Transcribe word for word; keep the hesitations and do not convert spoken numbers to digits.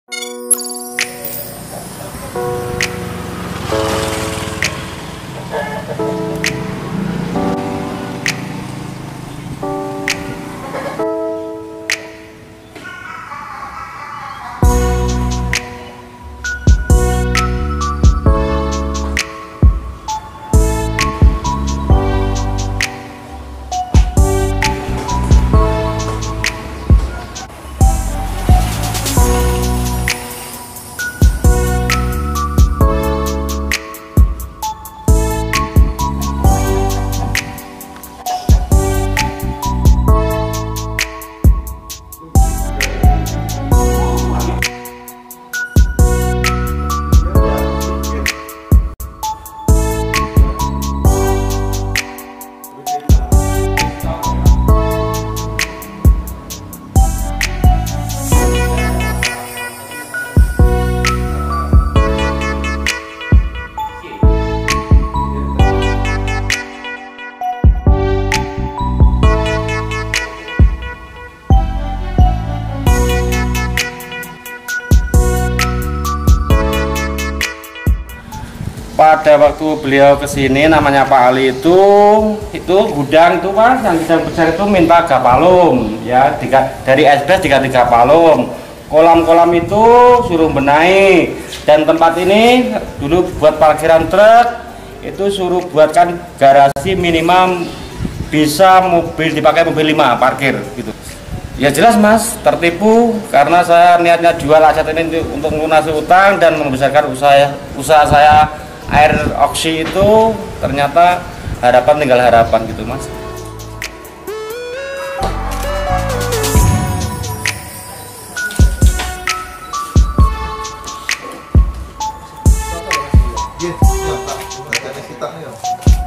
Pada waktu beliau kesini, namanya Pak Ali itu itu gudang itu Pak, yang sedang besar itu minta gapalum ya, tiga, dari esbres diganti gapalum. Kolam-kolam itu suruh benahi, dan tempat ini dulu buat parkiran truk itu suruh buatkan garasi minimal bisa mobil dipakai mobil lima parkir gitu. Ya jelas Mas, tertipu karena saya niatnya jual aset ini untuk melunasi utang dan membesarkan usaha usaha saya. Air oksi itu ternyata harapan tinggal harapan gitu Mas. Iya, iya Pak. Kita